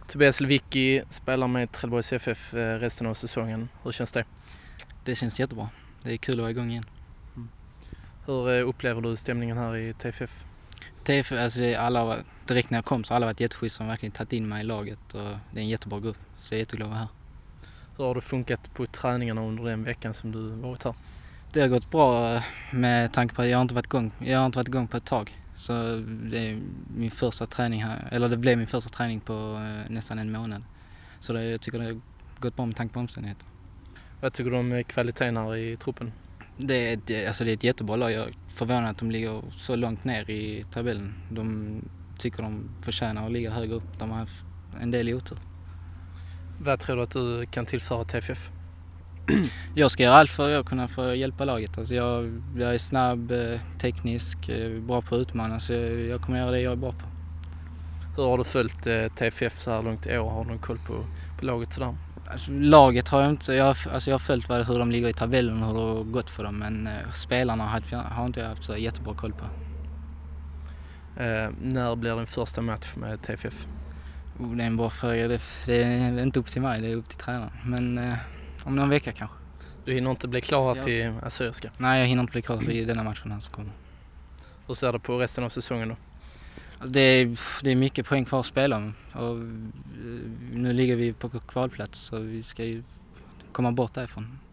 Tobias Lewicki spelar med Trelleborgs FF resten av säsongen. Hur känns det? Det känns jättebra. Det är kul att vara igång igen. Hur upplever du stämningen här i TFF? TFF, alltså direkt när jag kom så har alla varit jätteschyssta och verkligen tagit in mig i laget. Och det är en jättebra grupp, så jag är jätteglad att vara här. Hur har det funkat på träningarna under den veckan som du varit här? Det har gått bra med tanke på att jag har inte varit igång på ett tag. Så det är min första träning här, eller det blev min första träning på nästan en månad. Så jag tycker det har gått bra med tanke på omständigheter. Vad tycker du om kvaliteten här i truppen? Det är ett jättebra lag. Jag är förvånad att de ligger så långt ner i tabellen. De tycker de förtjänar att ligga högre upp. De har haft en del otur. Vad tror du att du kan tillföra TFF? Jag ska göra allt för att kunna få hjälpa laget. Alltså jag är snabb, teknisk, bra på att utmana, så jag kommer göra det jag är bra på. Hur har du följt TFF så här långt i år? Har du någon koll på laget sådär? Alltså, laget har jag inte. Jag har följt hur de ligger i tabellen och hur det har gått för dem, men spelarna har inte jag haft så jättebra koll på. När blir din första match med TFF? Det är en bra fråga. Det är inte upp till mig, det är upp till tränaren. Men om någon vecka kanske. Du hinner inte bli klar till Assyriska? Nej, jag hinner inte bli klar i denna matchen här som kommer. Hur ser du på resten av säsongen då? Alltså det är mycket poäng kvar att spela om. Och nu ligger vi på kvalplats, så vi ska ju komma bort därifrån.